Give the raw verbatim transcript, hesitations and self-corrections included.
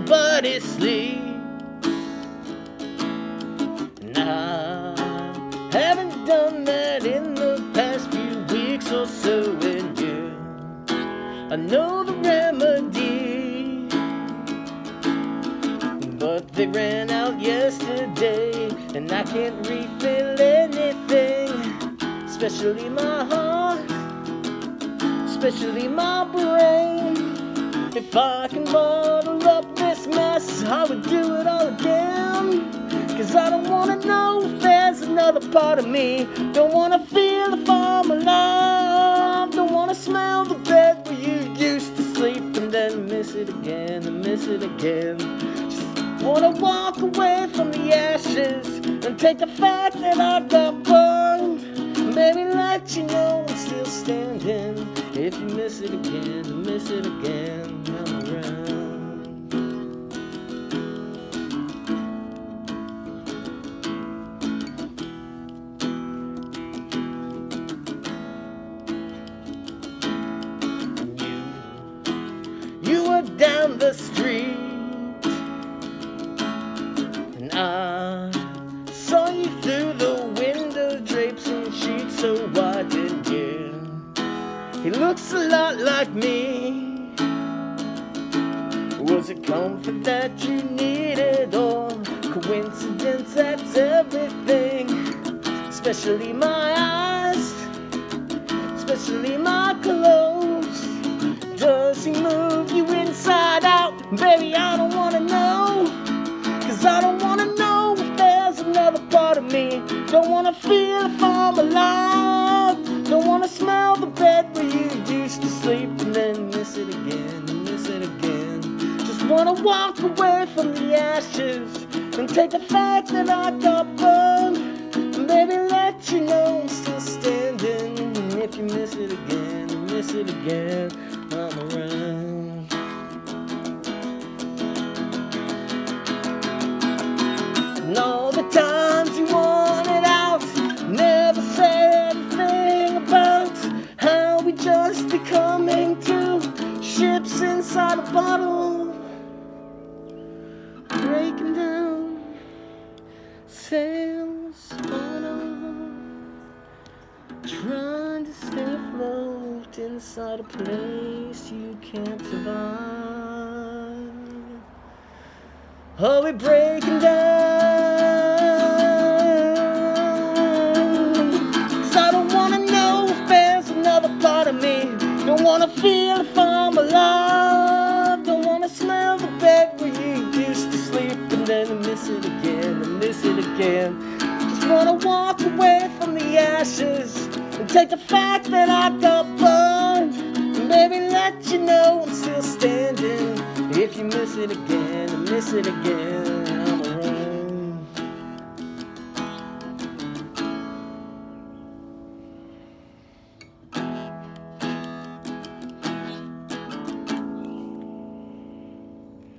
everybody sleep. And I haven't done that in the past few weeks or so, and you, I know the remedy, but they ran out yesterday, and I can't refill anything, especially my heart, especially my brain. If I can bottle up this mess, I would do it all again. Cause I don't wanna know if there's another part of me. Don't wanna feel if I'm alive. Don't wanna smell the bed where you used to sleep, and then miss it again and miss it again. Just wanna walk away from the ashes and take the fact that I got burned. Maybe let you know I'm still standing. If you miss it again, miss it again, I'm around. You, you were down the street, and I saw you through the window drapes and sheets. So why didn't you? He looks a lot like me. Was it comfort that you needed, or coincidence? That's everything. Especially my eyes, especially my clothes. Does he move you inside out? Baby, I don't wanna know. Cause I don't wanna know if there's another part of me. Don't wanna feel if I'm alive. Don't wanna smell the bed where you used to sleep, and then miss it again, and miss it again. Just wanna walk away from the ashes and take the fact that I got burned, and maybe let you know I'm still standing. And if you miss it again, and miss it again, I'm around. And all the times you wanted out, never said anything about how we just becoming two ships inside a bottle, breaking down, sails on off, trying to stay afloat inside a place you can't survive. Oh, we're breaking down. Part of me, don't wanna feel if I'm alive. Don't wanna smell the bed where you used to sleep, and then miss it again and miss it again. Just wanna walk away from the ashes and take the fact that I got burned, and maybe let you know I'm still standing. If you miss it again and miss it again,